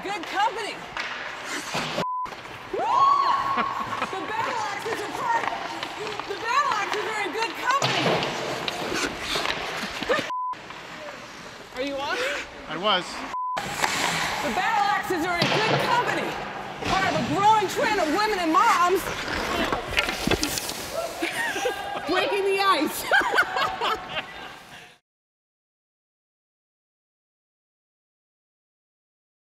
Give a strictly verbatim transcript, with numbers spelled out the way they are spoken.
good company. The battle axes are part. The battle axes are in good company. Are you on me? I was. The battle axes are in good company. Part of a growing trend of women and moms breaking the ice.